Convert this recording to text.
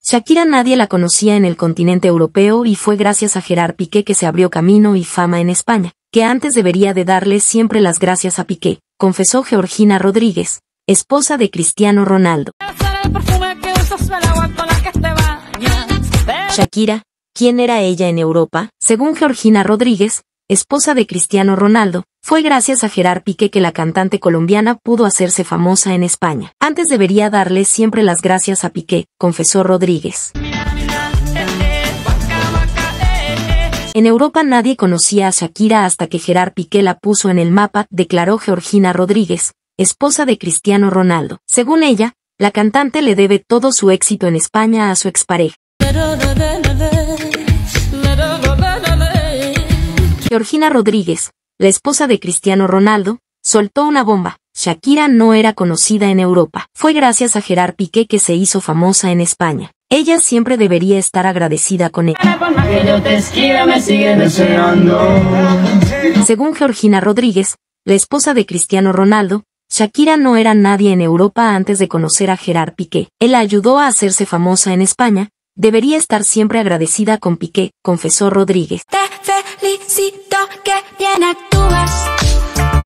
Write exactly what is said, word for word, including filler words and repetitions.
Shakira nadie la conocía en el continente europeo y fue gracias a Gerard Piqué que se abrió camino y fama en España, que antes debería de darle siempre las gracias a Piqué, confesó Georgina Rodríguez, esposa de Cristiano Ronaldo. Shakira, ¿quién era ella en Europa? Según Georgina Rodríguez, esposa de Cristiano Ronaldo, fue gracias a Gerard Piqué que la cantante colombiana pudo hacerse famosa en España. Antes debería darle siempre las gracias a Piqué, confesó Rodríguez. En Europa nadie conocía a Shakira hasta que Gerard Piqué la puso en el mapa, declaró Georgina Rodríguez, esposa de Cristiano Ronaldo. Según ella, la cantante le debe todo su éxito en España a su expareja. Georgina Rodríguez, la esposa de Cristiano Ronaldo, soltó una bomba. Shakira no era conocida en Europa. Fue gracias a Gerard Piqué que se hizo famosa en España. Ella siempre debería estar agradecida con él. Según Georgina Rodríguez, la esposa de Cristiano Ronaldo, Shakira no era nadie en Europa antes de conocer a Gerard Piqué. Él la ayudó a hacerse famosa en España. Debería estar siempre agradecida con Piqué, confesó Rodríguez. Te felicito que bien actúas.